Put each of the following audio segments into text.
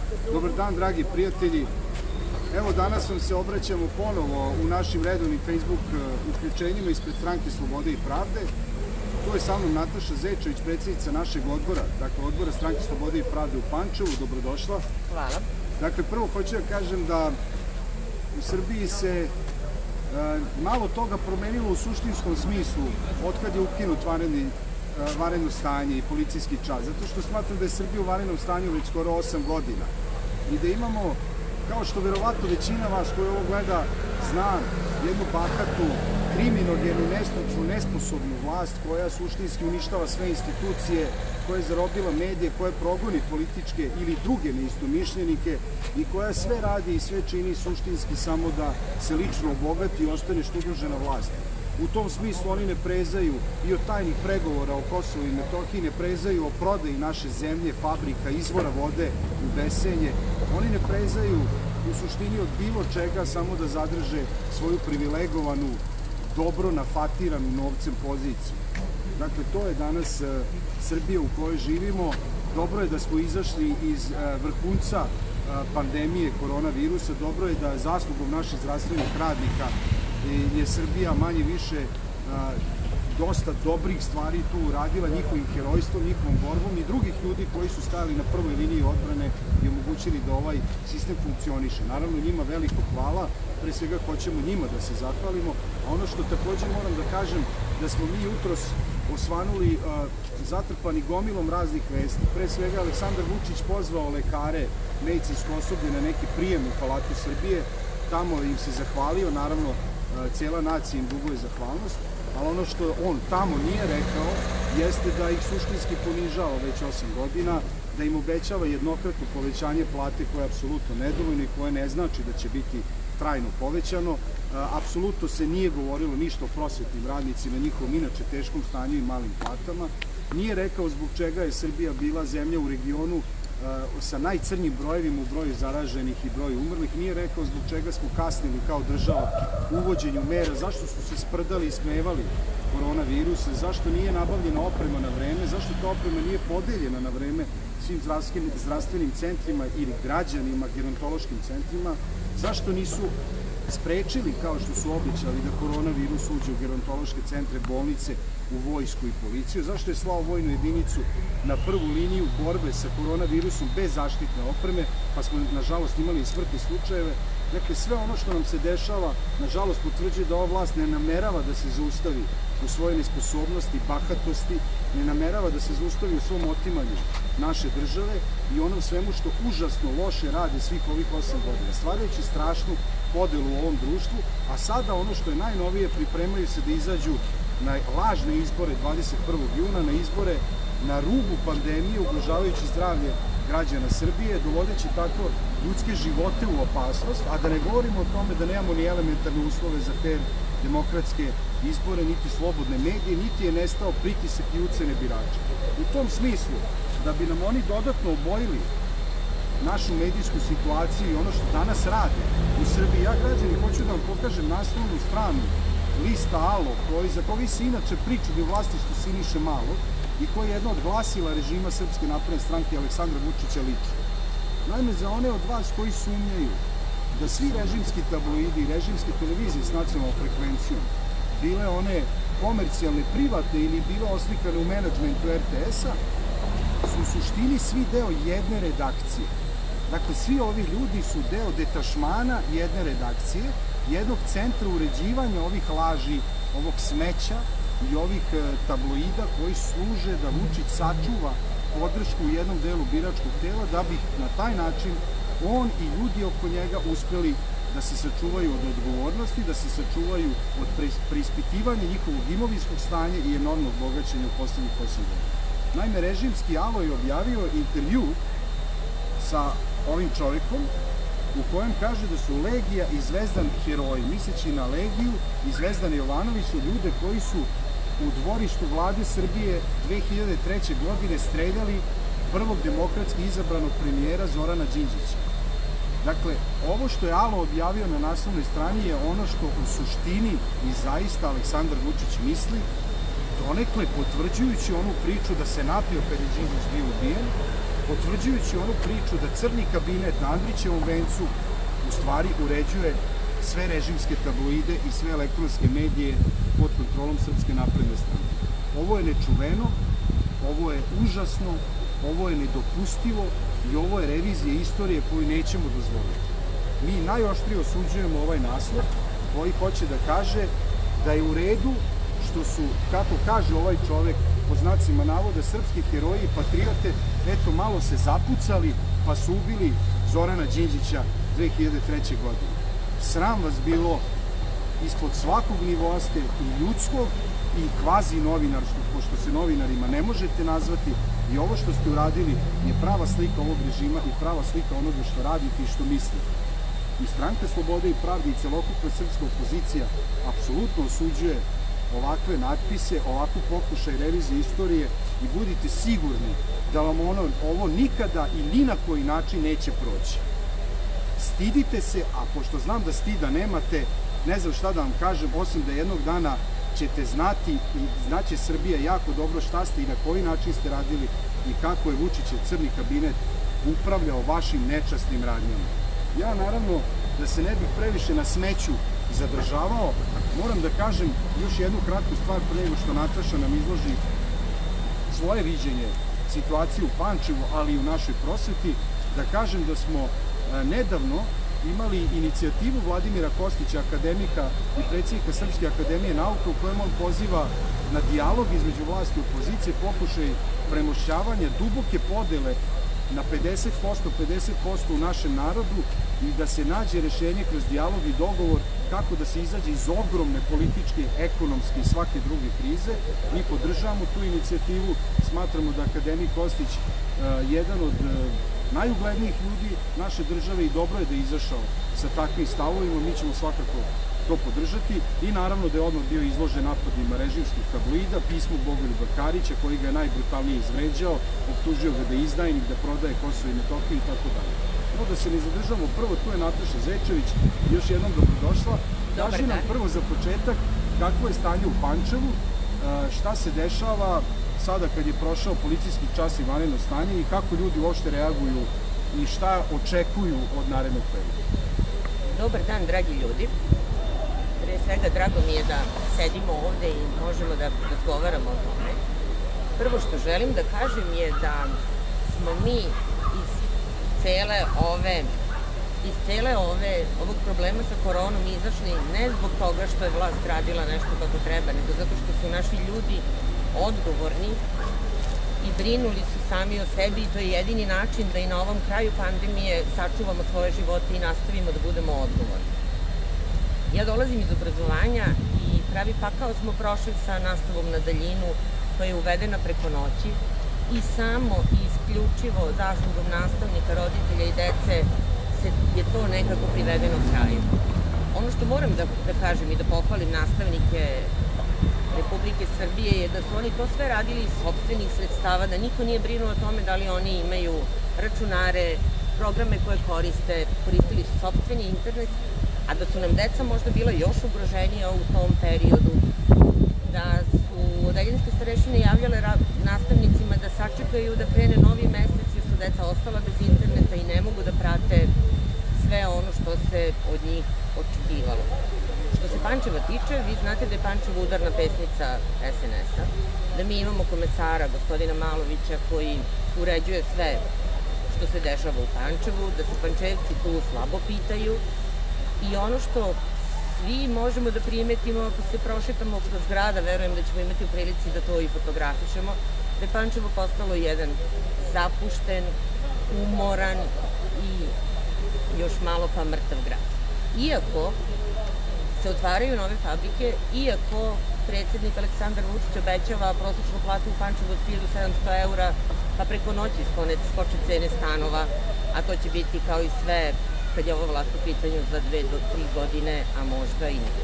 Dobar dan, dragi prijatelji. Evo, danas vam se obraćamo ponovo u našim redovnim Facebook uključenjima ispred Stranke Slobode i Pravde. Tu je sa mnom Nataša Zečević, predsjednica našeg odbora, dakle odbora Stranke Slobode i Pravde u Pančevu. Dobrodošla. Hvala. Dakle, prvo hoću da kažem da u Srbiji se malo toga promenilo u suštinskom smislu otkad je ukinut vanredno stanje i policijski čas, zato što smatram da je Srbija u vanrednom stanju već skoro 8 godina i da imamo, kao što verovatno većina vas koja ovo gleda zna, jednu bahatu, kriminogenu, nestručnu, nesposobnu vlast koja suštinski uništava sve institucije, koja je zarobila medije, koja progoni političke ili druge neistomišljenike i koja sve radi i sve čini suštinski samo da se lično obogati i ostane študružena vlast. U tom smislu oni ne prezaju i od tajnih pregovora o Kosovu i Metohiji, ne prezaju o prodaji naše zemlje, fabrika, izvora vode u besenje. Oni ne prezaju u suštini od bilo čega samo da zadrže svoju privilegovanu, dobro nafatiranu novcem poziciju. Dakle, to je danas Srbija u kojoj živimo. Dobro je da smo izašli iz vrhunca pandemije koronavirusa, dobro je da zaslugom naših zdravstvenih radnika je Srbija manje više dosta dobrih stvari tu uradila njihovim herojstvom, njihovom borbom i drugih ljudi koji su stajali na prvoj liniji odbrane i omogućili da ovaj sistem funkcioniše. Naravno, njima veliko hvala, pre svega hoćemo njima da se zahvalimo, a ono što takođe moram da kažem, da smo mi jutros osvanuli zatrpani gomilom raznih vesti. Pre svega, Aleksandar Vučić pozvao lekare, medicinsko osoblje na neki prijem u Palatu Srbije, tamo im se zahvalio, naravno, cijela nacija im duguje zahvalnost, ali ono što on tamo nije rekao jeste da ih suštinski ponižava već 8 godina, da im obećava jednokratno povećanje plate koje je apsolutno nedovoljno i koje ne znači da će biti trajno povećano. Apsolutno se nije govorilo ništa o prosvetnim radnicima, njihovom inače teškom stanju i malim platama. Nije rekao zbog čega je Srbija bila zemlja u regionu sa najcrnjim brojevima u broju zaraženih i broju umrlih, nije rekao zbog čega smo kasnili kao država u uvođenju mera, zašto su se sprdali i smevali koronavirusa, zašto nije nabavljena oprema na vreme, zašto ta oprema nije podeljena na vreme svim zdravstvenim centrima ili građanima, gerontološkim centrima, zašto nisu sprečili, kao što su obećali, da koronavirus uđe u gerontološke centre, bolnice, u vojsku i policiju, zašto je slao vojnu jedinicu na prvu liniju borbe sa koronavirusom bez zaštitne opreme, pa smo, nažalost, imali i smrtne slučajeve. Dakle, sve ono što nam se dešava, nažalost, potvrđuje da ova vlast ne namerava da se zaustavi u svojoj nesposobnosti, bahatosti, ne namerava da se zaustavi u svom otimanju naše države i onom svemu što užasno loše rade svih ovih 8 godina, stvarajući strašnu podelu u ovom društvu, a sada ono što je najnovije, pripremaju se da izađu na lažne izbore 21. juna, na izbore na rubu pandemije, ugrožavajući zdravlje građana Srbije, dovodeći tako ljudske živote u opasnost, a da ne govorimo o tome da nemamo ni elementarne uslove za fer demokratske izbore, niti slobodne medije, niti je nestao pritisak i ucene birača. U tom smislu, da bi nam oni dodatno obojili našu medijsku situaciju i ono što danas rade u Srbiji, ja, građani, hoću da vam pokažem naslovnu stranu lista Alo, za koji se inače priču u vlasništvu Siniše Malog i koji je jedna od glasila režima Srpske napredne stranke Aleksandra Vučića lično. Naime, za one od vas koji sumnjaju da svi režimski tabloidi i režimske televizije s nacionalnom frekvencijom, bile one komercijalne, privatne ili bile oslikane u menadžmentu RTS-a, su u suštini svi deo jedne redakcije. Dakle, svi ovi ljudi su deo detašmana jedne redakcije, jednog centra uređivanja ovih laži, ovog smeća i ovih tabloida koji služe da Vučić sačuva podršku u jednom delu biračkog tela, da bi na taj način on i ljudi oko njega uspeli da se sačuvaju od odgovornosti, da se sačuvaju od preispitivanja njihovog imovinskog stanja i enormnog bogaćenja u poslednjih 8 godina. Naime, režimski Alo je objavio intervju sa ovim čovekom u kojem kaže da su Legija i Zvezdan heroji, misleći na Legiju i Zvezdana Jovanovića, ljude koji su u dvorištu vlade Srbije 2003. godine streljali prvog demokratski izabranog premijera Zorana Đinđića. Dakle, ovo što je Alo objavio na naslovnoj strani je ono što u suštini i zaista Aleksandar Vučić misli, donekle potvrđujući onu priču da se napio kad je Đinđić bio ubijen, potvrđujući onu priču da crni kabinet na Andrićevom vencu u stvari uređuje sve režimske tabloide i sve elektronske medije pod kontrolom Srpske napredne stranke. Ovo je nečuveno, ovo je užasno, ovo je nedopustivo i ovo je revizija istorije koju nećemo dozvoliti. Mi najoštrije osuđujemo ovaj naslov koji hoće da kaže da je u redu što su, kako kaže ovaj čovek, po znacima navoda, srpski heroji i patriote, eto, malo se zapucali pa su ubili Zorana Đinđića 2003. godine. Sram vas bilo, ispod svakog nivoa ste i ljudskog i kvazi novinarskog, pošto se novinarima ne možete nazvati, i ovo što ste uradili je prava slika ovog režima i prava slika onoga što radite i što mislite. I Stranka slobode i pravde i celokupna srpska opozicija apsolutno osuđuje ovakve natpise, ovakvu pokušaj revizije istorije i budite sigurni da vam ovo nikada i ni na koji način neće proći. Stidite se, a pošto znam da stida nemate, ne znam šta da vam kažem, osim da jednog dana ćete znati i znaće Srbija jako dobro šta ste i na koji način ste radili i kako je Vučićev crni kabinet upravljao vašim nečasnim radnjama. Ja naravno, da se ne bih previše na smeću zadržavao, moram da kažem još jednu kratku stvar pre nego što Nataša nam izloži svoje viđenje situacije u Pančevu, ali i u našoj prosveti, da kažem da smo nedavno imali inicijativu Vladimira Kostića, akademika i predsjednika Srpske akademije nauka, u kojem on poziva na dijalog između vlasti i opozicije, pokušaj premošćavanja duboke podele na 50% u našem narodu i da se nađe rešenje kroz dijalog i dogovor kako da se izađe iz ogromne političke, ekonomske i svake druge krize. Mi podržavamo tu inicijativu, smatramo da akademik Kostić jedan od najuglednijih ljudi naše države i dobro je da je izašao sa takvim stavovima, mi ćemo svakako to podržati i naravno da je odmah bio izložen napadima režimskih tabloida, pismu Bogoljuba Karića koji ga je najbrutalnije izvređao, optužio ga da je izdajnik, da prodaje Kosovo i Metohiju i tako dalje. No da se ne zadržamo, prvo tu je Nataša Zečević, još jednom dobrodošla. Kaži nam prvo za početak kakvo je stanje u Pančevu, šta se dešava sada kad je prošao policijski čas i vanredno stanje i kako ljudi uopšte reaguju i šta očekuju od narednog perioda. Dobar dan, dragi ljudi. Pre svega, drago mi je da sedimo ovde i možemo da razgovaramo o tome. Prvo što želim da kažem je da smo mi iz cele ovog problema sa koronom izašli ne zbog toga što je vlast radila nešto kako treba, nego zato što su naši ljudi odgovorni i brinuli su sami o sebi i to je jedini način da i na ovom kraju pandemije sačuvamo svoje živote i nastavimo da budemo odgovorni. Ja dolazim iz obrazovanja i pravi pakao smo prošli sa nastavom na daljinu koja je uvedena preko noći i samo i isključivo zaslugom nastavnika, roditelja i dece je to nekako privedeno kraju. Ono što moram da kažem i da pohvalim nastavnike Republike Srbije je da su oni to sve radili iz sopstvenih sredstava, da niko nije brinuo o tome da li oni imaju računare, programe koje koristili su sopstveni internet, a da su nam deca možda bila još ugroženija u tom periodu, da su odeljenske starešine javljale nastavnicima da sačekaju da krene novi mesec jer su deca ostala bez interneta i ne mogu da prate sve ono što se od njih očekivalo. Što se Pančeva tiče, vi znate da je Pančevo udarna pesnica SNS-a, da mi imamo komesara, gospodina Malovića, koji uređuje sve što se dešava u Pančevu, da se Pančevci tu slabo pitaju i ono što svi možemo da primetimo ako se prošetamo kroz grada, verujem da ćemo imati u prilici da to i fotografišemo, da je Pančevo postalo jedan zapušten, umoran i još malo pa mrtav grad. Iako se otvaraju nove fabrike, iako predsjednik Aleksandar Vučić obećava prosečnu platu u Pančevu od 1700 eura, pa preko noći skoče cene stanova, a to će biti kao i sve kad je ova vlast u pitanju za 2 do 3 godine, a možda i ne.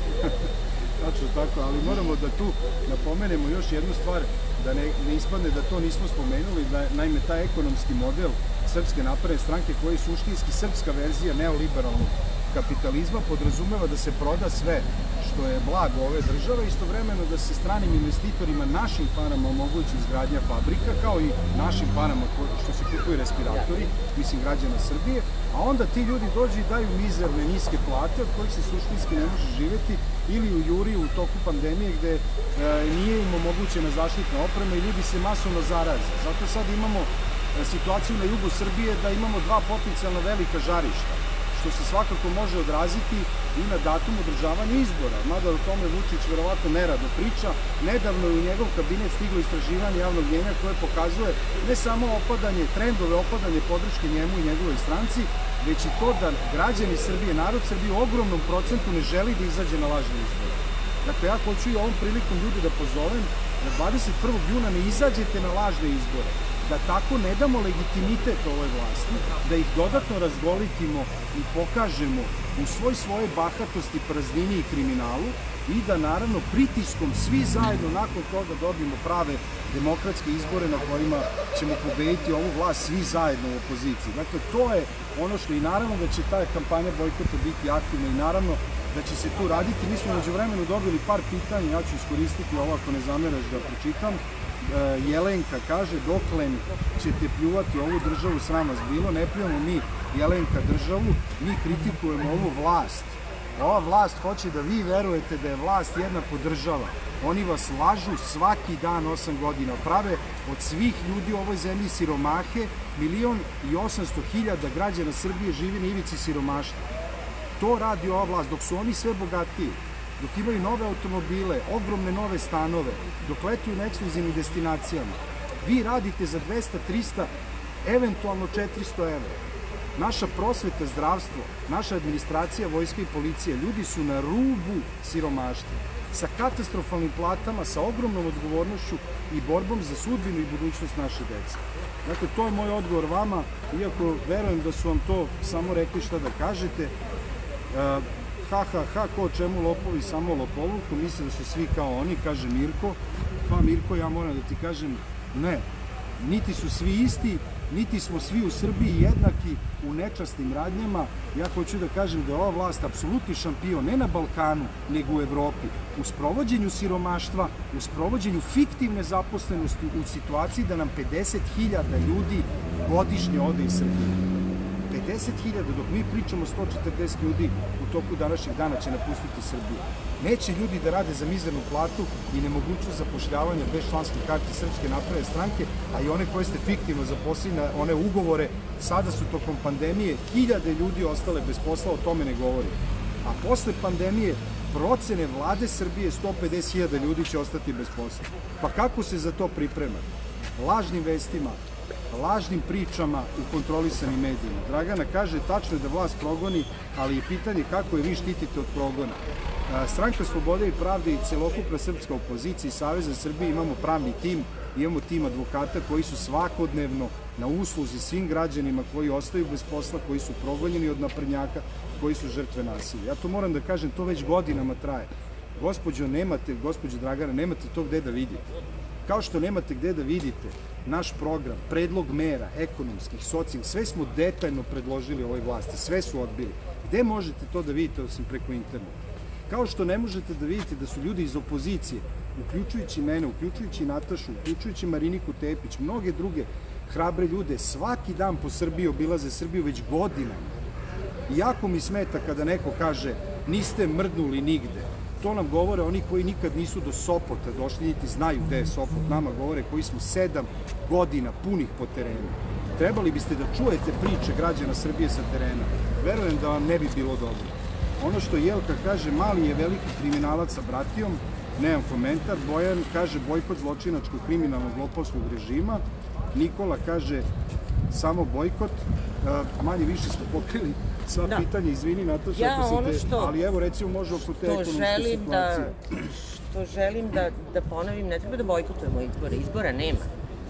Tačno tako, ali moramo da tu napomenemo još jednu stvar, da ne ispadne da to nismo spomenuli, da naime taj ekonomski model Srpske napredne stranke koji je suštinski srpska verzija neoliberalnog kapitalizma podrazumeva da se proda sve što je blago ove države, istovremeno da se stranim investitorima našim parama omogući izgradnja fabrika, kao i našim parama što se kupuju respiratori, mislim građana Srbije, a onda ti ljudi dođu i daju mizerne, niske plate od kojih se suštinski ne može živeti, ili u juri u toku pandemije gde nije im omogućena zaštitna oprema i ljudi se masovno zaraze. Zato sad imamo situaciju na jugu Srbije da imamo dva potencijalno velika žarišta, što se svakako može odraziti i na datum održavanja izbora. Mada o tome Vučić verovatno nerado priča. Nedavno je u njegov kabinet stiglo istraživanje javnog mnjenja koje pokazuje ne samo trendove opadanje podrške njemu i njegovoj stranci, već i to da građani Srbije, narod Srbije u ogromnom procentu ne želi da izađe na lažne izbore. Dakle, ja hoću i ovom prilikom ljudi da pozovem da 21. juna ne izađete na lažne izbore, da tako ne damo legitimitet ovoj vlasti, da ih dodatno razgolitimo i pokažemo u svojoj bahatosti, praznini i kriminalu i da naravno pritiskom svi zajedno nakon toga dobijemo prave demokratske izbore na kojima ćemo pobediti ovu vlast svi zajedno u opoziciji. Dakle, to je ono što i naravno da će ta kampanja bojkota biti aktivna i naravno da će se tu raditi. Mi smo međuvremenu dobili par pitanja, ja ću iskoristiti ovo ako ne zameraš da pročitam. Jelenka kaže, dokle ćete pljuvati ovu državu, sram vas bilo, ne pljuvamo mi, Jelenka, državu, mi kritikujemo ovu vlast. Ova vlast hoće da vi verujete da je vlast jedna podržava. Oni vas lažu svaki dan 8 godina, prave od svih ljudi u ovoj zemlji siromahe, 1.800.000 građana Srbije živi na ivici siromaštva. To radi ova vlast, dok su oni sve bogatiji, dok imaju nove automobile, ogromne nove stanove, dok letuju na ekskluzivnim destinacijama. Vi radite za 200, 300, eventualno 400 evra. Naša prosveta, zdravstvo, naša administracija, vojska i policija, ljudi su na rubu siromaštva, sa katastrofalnim platama, sa ogromnom odgovornošću i borbom za sudbinu i budućnost naše dece. Dakle, to je moj odgovor vama, iako verujem da su vam to samo rekli šta da kažete. Ko o čemu lopovi, samo lopovluku, misle da su svi kao oni, kaže Mirko. Pa Mirko, ja moram da ti kažem, ne, niti su svi isti, niti smo svi u Srbiji jednaki u nečasnim radnjama. Ja hoću da kažem da je ova vlast apsolutni šampion, ne na Balkanu, nego u Evropi, u sprovođenju siromaštva, u sprovođenju fiktivne zaposlenosti, u situaciji da nam 50.000 ljudi godišnje ode iz Srbije. 50.000, dok mi pričamo 140 ljudi u toku današnjeg dana će napustiti Srbiju. Neće ljudi da rade za mizernu platu i nemogućnost zapošljavanja bez članske karte Srpske napredne stranke, a i one koje ste fiktivno zaposlili na one ugovore, sada su tokom pandemije hiljade ljudi ostale bez posla, o tome ne govorim. A posle pandemije procene vlade Srbije 150.000 ljudi će ostati bez posla. Pa kako se za to priprema? Lažnim vestima, lažnim pričama u kontrolisanim medijima. Dragana kaže, tačno je da vlast progoni, ali je pitanje kako je vi štitite od progona. Stranka Slobode i pravde i celokupna srpska opozicija i Savez za Srbiju imamo pravni tim, imamo tim advokata koji su svakodnevno na usluzi svim građanima koji ostaju bez posla, koji su progonjeni od naprednjaka, koji su žrtve nasilja. Ja to moram da kažem, to već godinama traje. Gospođo Dragana, nemate to gde da vidite. Kao što nemate gde da vidite naš program, predlog mera, ekonomskih, socijalnih, sve smo detaljno predložili ovoj vlasti, sve su odbili. Gde možete to da vidite osim preko interneta? Kao što ne možete da vidite da su ljudi iz opozicije, uključujući mene, uključujući Natašu, uključujući Mariniku Tepić, mnoge druge hrabre ljude, svaki dan po Srbiji obilaze Srbiju već godinama. I jako mi smeta kada neko kaže niste mrdnuli nigde. To nam govore oni koji nikad nisu do Sopota došli, niti znaju gde je Sopot. Nama govore koji smo 7 godina punih po terenu. Trebali biste da čujete priče građana Srbije sa terena. Verujem da vam ne bi bilo dobro. Ono što Jelka kaže, Mali je veliki kriminalac sa bratijom, nemam komentar. Bojan kaže bojkot zločinačkog kriminalnog lopovskog režima. Nikola kaže samo bojkot. Manje više smo pokrili sva pitanja, izvini Nataša, ali evo recimo može oko te ekonomske situacije. Što želim da ponovim, ne treba da bojkotujemo izbore, izbora nema.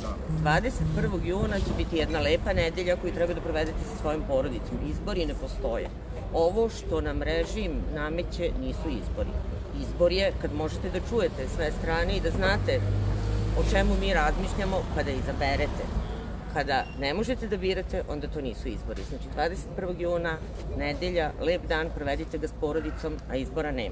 21. juna će biti jedna lepa nedelja koju treba da provedete sa svojim porodicom. Izbori ne postoje. Ovo što nam režim nameće nisu izbori. Izbor je kad možete da čujete sve strane i da znate o čemu mi razmišljamo kada izaberete. Kada ne možete da birate, onda to nisu izbori. Znači, 21. juna, nedelja, lep dan, provedite ga s porodicom, a izbora nema.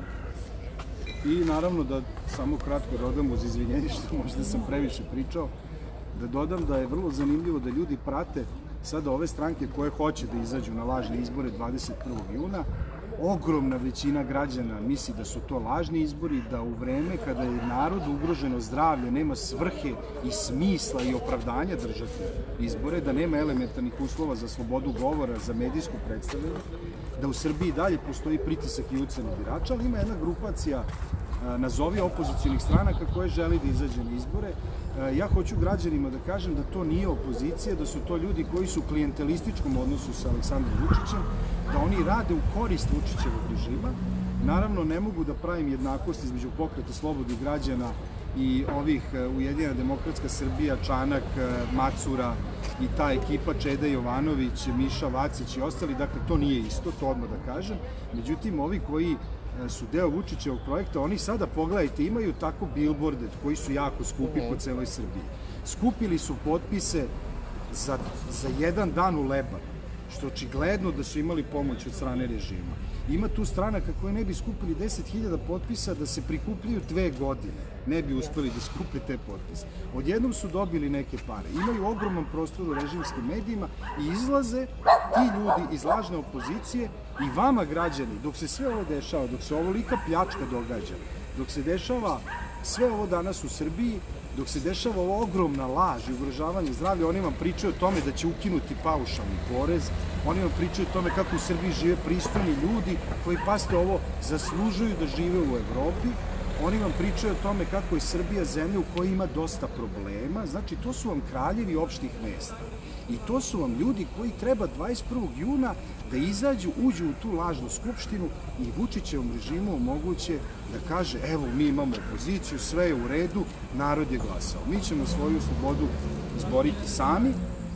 I naravno da samo kratko dodam, uz izvinjenje što možda sam previše pričao, da dodam da je vrlo zanimljivo da ljudi prate sada ove stranke koje hoće da izađu na lažne izbore 21. juna. Ogromna većina građana misli da su to lažni izbori, da u vreme kada je narodu ugroženo zdravlje nema svrhe i smisla i opravdanja držati izbore, da nema elementarnih uslova za slobodu govora, za medijsku predstavljanje, da u Srbiji dalje postoji pritisak i ucena birača, ali ima jedna grupacija nazovi opozicionih stranaka koje želi da izađe na izbore. Ja hoću građanima da kažem da to nije opozicija, da su to ljudi koji su u klijentelističkom odnosu sa Aleksandrom Vučićem, da oni rade u korist Vučićevog režima. Naravno, ne mogu da pravim jednakost između Pokreta slobodnih građana i ovih Ujedinjena demokratska Srbija, Čanak, Macura i ta ekipa Čeda Jovanović, Miša Vacić i ostali. Dakle, to nije isto, to odmah da kažem. Međutim, ovi koji su deo Vučićevog projekta, oni sada, pogledajte, imaju tako bilborde koji su jako skupi po celoj Srbiji. Skupili su potpise za jedan dan u Leban, što očigledno da su imali pomoć od strane režima. Ima tu stranaka koje ne bi skupili 10.000 potpisa da se prikupljaju 2 godine. Ne bi uspeli da skupe te potpise. Odjednom su dobili neke pare. Imaju ogroman prostor u režimskim medijima i izlaze ti ljudi iz lažne opozicije i vama, građani, dok se sve ovo dešava, dok se ovolika pljačka događa, dok se dešava sve ovo danas u Srbiji, dok se dešava ova ogromna laž i ugrožavanje zdravlja, oni vam pričaju o tome da će ukinuti paušalni porez, oni vam pričaju o tome kako u Srbiji žive pristojni ljudi koji, pazite ovo, zaslužuju da žive u Evropi, oni vam pričaju o tome kako je Srbija zemlja u kojoj ima dosta problema, znači to su vam kraljevi opštih mesta. I to su vam ljudi koji treba 21. juna da izađu, uđu u tu lažnu skupštinu i Vučićevom režimu omoguće da kaže evo mi imamo opoziciju, sve je u redu, narod je glasao. Mi ćemo svoju slobodu izboriti sami,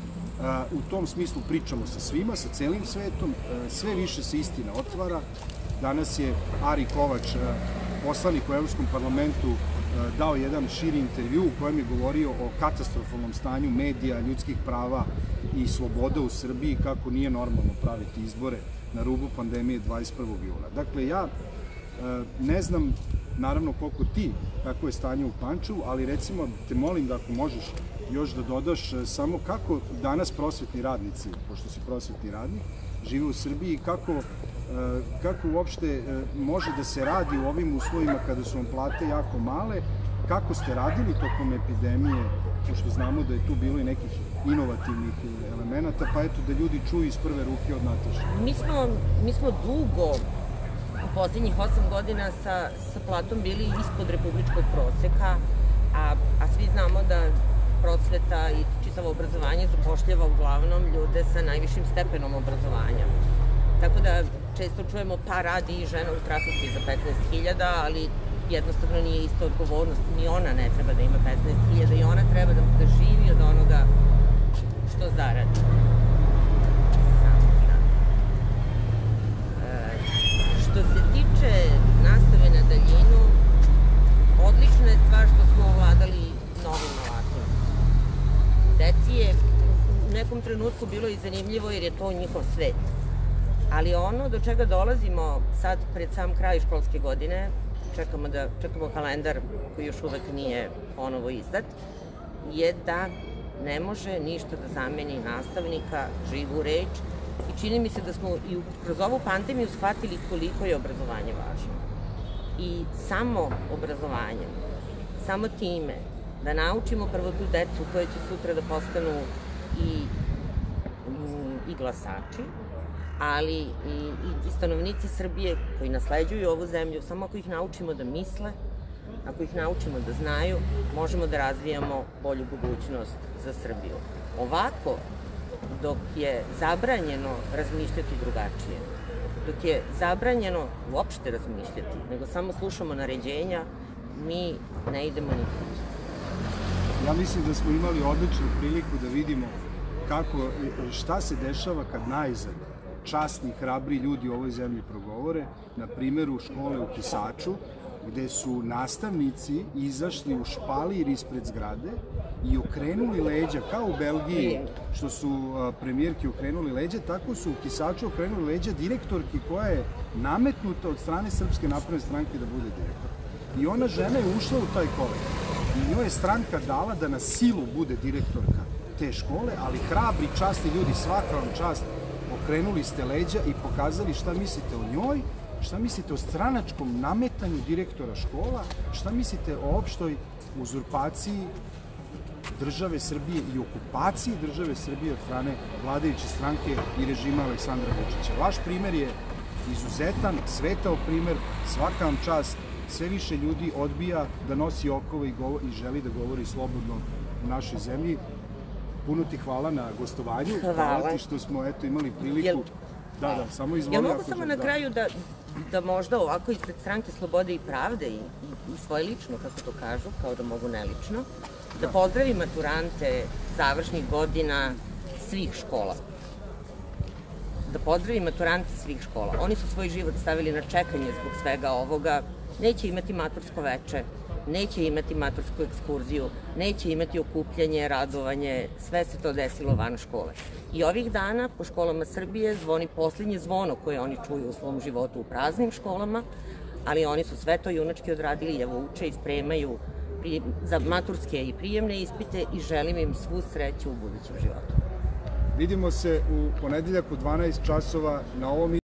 u tom smislu pričamo sa svima, sa celim svetom, sve više se istina otvara. Danas je Ari Kovač, poslanik u Evropskom parlamentu, dao jedan širi intervju u kojem je govorio o katastrofalnom stanju medija, ljudskih prava i sloboda u Srbiji, kako nije normalno praviti izbore na rubu pandemije 21. jula. Dakle, ja ne znam, naravno, koliko ti, kako je stanje u Pančevu, ali recimo te molim da ako možeš još da dodaš samo kako danas prosvetni radnici, pošto si prosvetni radnik, žive u Srbiji i kako uopšte može da se radi u ovim uslovima kada su vam plate jako male, kako ste radili tokom epidemije, pošto znamo da je tu bilo i nekih inovativnih elemenata, pa eto da ljudi čuju iz prve ruke od Nataše. Mi smo dugo, u poslednjih 8 godina sa platom bili ispod republičkog proseka, a svi znamo da prosveta i čitavo obrazovanje zapošljava uglavnom ljude sa najvišim stepenom obrazovanja. Tako da često čujemo pa radi i žena u trafici za 15.000, ali jednostavno nije isto odgovornost. Ni ona ne treba da ima 15.000 i ona treba da živi od onoga što zaradi. Što se tiče nastave na daljinu, odlična je stvar što smo ovladali novim alatima. Deci je u nekom trenutku bilo i zanimljivo jer je to njihov svet. Ali ono do čega dolazimo sad pred sam kraj školske godine, čekamo kalendar koji još uvek nije ponovo izdat, je da ne može ništa da zameni nastavnika, živu reč, i čini mi se da smo i kroz ovu pandemiju shvatili koliko je obrazovanje važno. I samo obrazovanjem, samo time da naučimo prvo tu decu koja će sutra da postanu i glasači, ali i stanovnici Srbije koji nasleđuju ovu zemlju, samo ako ih naučimo da misle, ako ih naučimo da znaju, možemo da razvijamo bolju budućnost za Srbiju. Ovako, dok je zabranjeno razmišljati drugačije, dok je zabranjeno uopšte razmišljati, nego samo slušamo naređenja, mi ne idemo nikud. Ja mislim da smo imali odličnu priliku da vidimo šta se dešava kad najzad časni, hrabri ljudi u ovoj zemlji progovore, na primeru škole u Kisaču, gde su nastavnici izašli u špalir ispred zgrade i okrenuli leđa, kao u Belgiji, što su premijerki okrenuli leđa, tako su u Kisaču okrenuli leđa direktorki koja je nametnuta od strane Srpske napredne stranke da bude direktor. I ona žena je ušla u taj kolektiv. I njoj je stranka dala da na silu bude direktorka te škole, ali hrabri, časni ljudi, svaka vam čast, okrenuli ste leđa i pokazali šta mislite o njoj, šta mislite o stranačkom nametanju direktora škola, šta mislite o opštoj uzurpaciji države Srbije i okupaciji države Srbije od strane vladajuće stranke i režima Aleksandra Vučića. Vaš primer je izuzetan, svetao primer, svaka vam čast, sve više ljudi odbija da nosi okove i želi da govori slobodno u našoj zemlji. Puno ti hvala na gostovanju. Hvala ti što smo imali priliku. Da, samo izvoli. Ja mogu samo na kraju da možda ovako ispred Stranke slobode i pravde i svoje lično, kako to kažu, kao da mogu nelično, da pozdravim maturante završnih godina svih škola. Da pozdravim maturante svih škola. Oni su svoj život stavili na čekanje zbog svega ovoga. Neće imati matursko veče, neće imati matursku ekskurziju, neće imati okupljanje, radovanje, sve se to desilo van škole. I ovih dana po školama Srbije zvoni poslednje zvono koje oni čuju u svom životu u praznim školama, ali oni su sve to junački odradili i evo uče i spremaju za maturske i prijemne ispite i želim im svu sreću u budućem životu. Vidimo se u ponedeljak u 12 časova na ovom